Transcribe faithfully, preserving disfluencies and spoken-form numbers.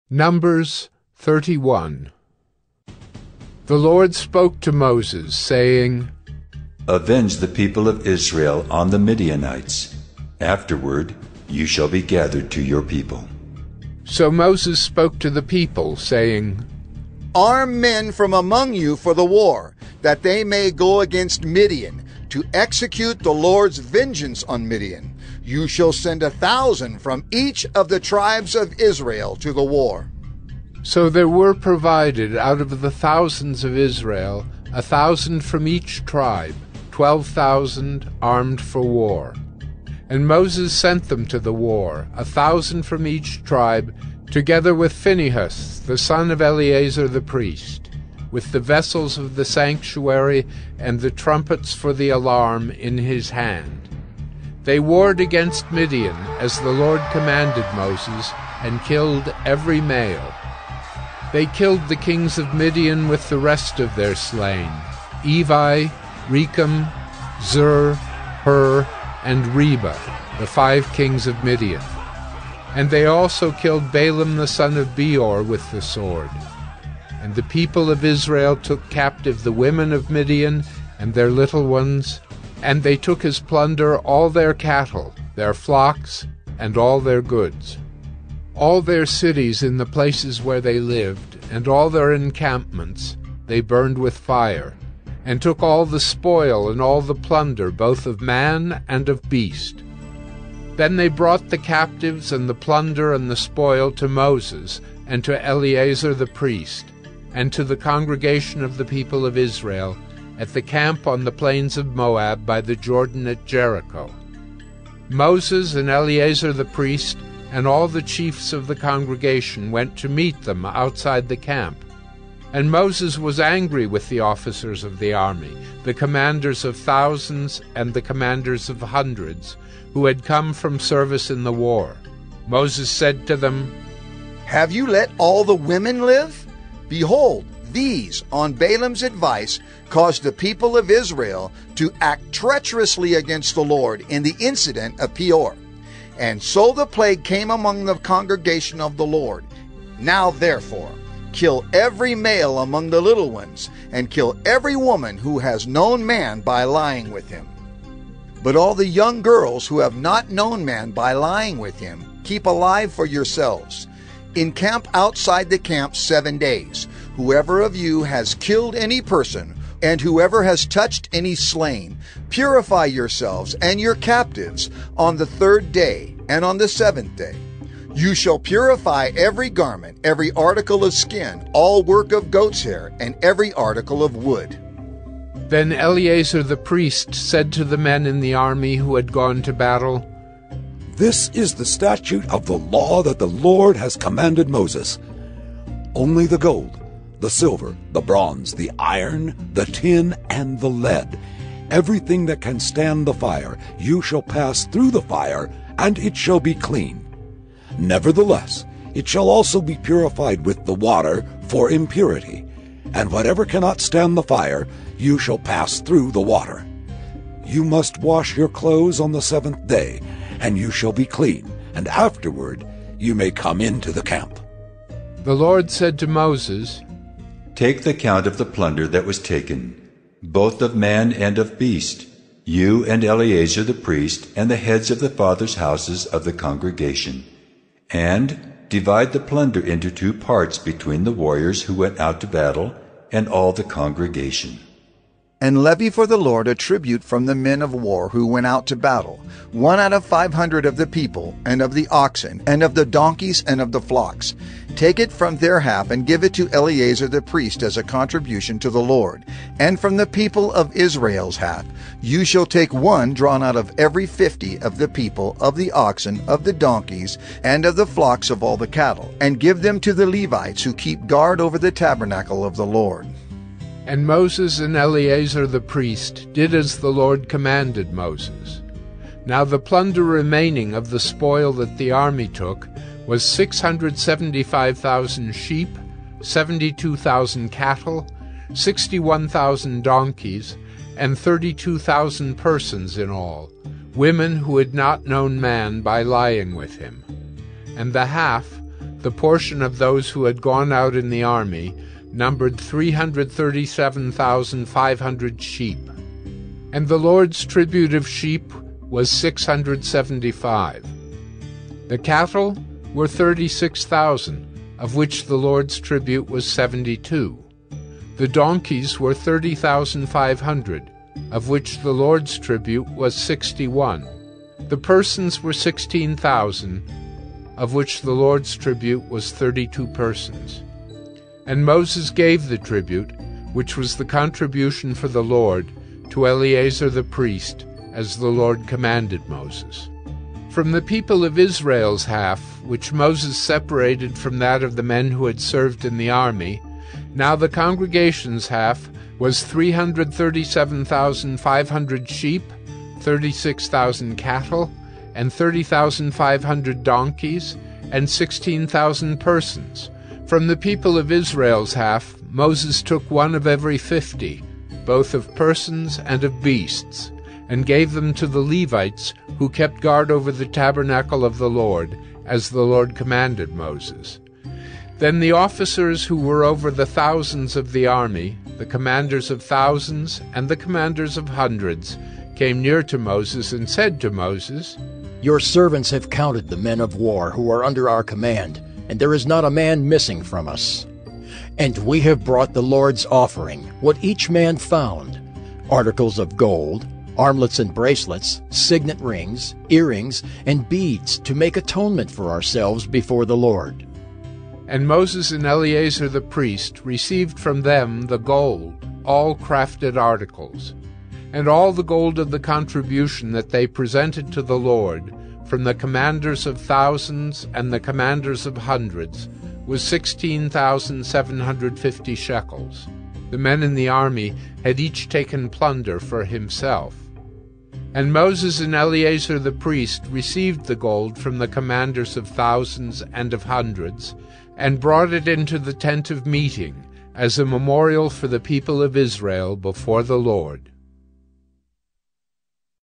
Numbers thirty-one. The Lord spoke to Moses, saying, Avenge the people of Israel on the Midianites. Afterward you shall be gathered to your people. So Moses spoke to the people, saying, Arm men from among you for the war, that they may go against Midian, to execute the Lord's vengeance on Midian. You shall send a thousand from each of the tribes of Israel to the war. So there were provided out of the thousands of Israel a thousand from each tribe, twelve thousand armed for war. And Moses sent them to the war, a thousand from each tribe, together with Phinehas, the son of Eleazar the priest, with the vessels of the sanctuary and the trumpets for the alarm in his hand. They warred against Midian, as the Lord commanded Moses, and killed every male. They killed the kings of Midian with the rest of their slain, Evi, Rechem, Zur, Hur, and Reba, the five kings of Midian. And they also killed Balaam the son of Beor with the sword. And the people of Israel took captive the women of Midian and their little ones, and they took as plunder all their cattle, their flocks, and all their goods. All their cities in the places where they lived, and all their encampments, they burned with fire, and took all the spoil and all the plunder, both of man and of beast. Then they brought the captives and the plunder and the spoil to Moses, and to Eleazar the priest, and to the congregation of the people of Israel, at the camp on the plains of Moab by the Jordan at Jericho. Moses and Eleazar the priest and all the chiefs of the congregation went to meet them outside the camp. And Moses was angry with the officers of the army, the commanders of thousands and the commanders of hundreds, who had come from service in the war. Moses said to them, Have you let all the women live? Behold, these, on Balaam's advice, caused the people of Israel to act treacherously against the Lord in the incident of Peor. And so the plague came among the congregation of the Lord. Now therefore, kill every male among the little ones, and kill every woman who has known man by lying with him. But all the young girls who have not known man by lying with him, keep alive for yourselves. Encamp outside the camp seven days. Whoever of you has killed any person, and whoever has touched any slain, purify yourselves and your captives on the third day and on the seventh day. You shall purify every garment, every article of skin, all work of goat's hair, and every article of wood. Then Eleazar the priest said to the men in the army who had gone to battle, This is the statute of the law that the Lord has commanded Moses. Only the gold, the silver, the bronze, the iron, the tin, and the lead, everything that can stand the fire, you shall pass through the fire, and it shall be clean. Nevertheless, it shall also be purified with the water for impurity, and whatever cannot stand the fire, you shall pass through the water. You must wash your clothes on the seventh day, and you shall be clean, and afterward you may come into the camp. The Lord said to Moses, Take the count of the plunder that was taken, both of man and of beast, you and Eleazar the priest, and the heads of the fathers' houses of the congregation, and divide the plunder into two parts between the warriors who went out to battle and all the congregation. And levy for the Lord a tribute from the men of war who went out to battle, one out of five hundred of the people, and of the oxen, and of the donkeys, and of the flocks. Take it from their half, and give it to Eleazar the priest as a contribution to the Lord. And from the people of Israel's half, you shall take one drawn out of every fifty of the people, of the oxen, of the donkeys, and of the flocks of all the cattle, and give them to the Levites who keep guard over the tabernacle of the Lord. And Moses and Eleazar the priest did as the Lord commanded Moses. Now the plunder remaining of the spoil that the army took was six hundred seventy-five thousand sheep, seventy-two thousand cattle, sixty-one thousand donkeys, and thirty-two thousand persons in all, women who had not known man by lying with him. And the half, the portion of those who had gone out in the army numbered three hundred thirty-seven thousand five hundred sheep. And the Lord's tribute of sheep was six hundred seventy-five. The cattle were thirty-six thousand, of which the Lord's tribute was seventy-two. The donkeys were thirty thousand five hundred, of which the Lord's tribute was sixty-one. The persons were sixteen thousand, of which the Lord's tribute was thirty-two persons. And Moses gave the tribute, which was the contribution for the Lord, to Eleazar the priest, as the Lord commanded Moses. From the people of Israel's half, which Moses separated from that of the men who had served in the army, now the congregation's half was three hundred thirty-seven thousand five hundred sheep, thirty-six thousand cattle, and thirty thousand five hundred donkeys, and sixteen thousand persons. From the people of Israel's half, Moses took one of every fifty, both of persons and of beasts, and gave them to the Levites, who kept guard over the tabernacle of the Lord, as the Lord commanded Moses. Then the officers who were over the thousands of the army, the commanders of thousands and the commanders of hundreds, came near to Moses and said to Moses, "Your servants have counted the men of war who are under our command, and there is not a man missing from us. And we have brought the Lord's offering, what each man found, articles of gold, armlets and bracelets, signet rings, earrings, and beads, to make atonement for ourselves before the Lord." And Moses and Eleazar the priest received from them the gold, all crafted articles, and all the gold of the contribution that they presented to the Lord, from the commanders of thousands and the commanders of hundreds, was sixteen thousand seven hundred fifty shekels. The men in the army had each taken plunder for himself. And Moses and Eleazar the priest received the gold from the commanders of thousands and of hundreds, and brought it into the tent of meeting, as a memorial for the people of Israel before the Lord.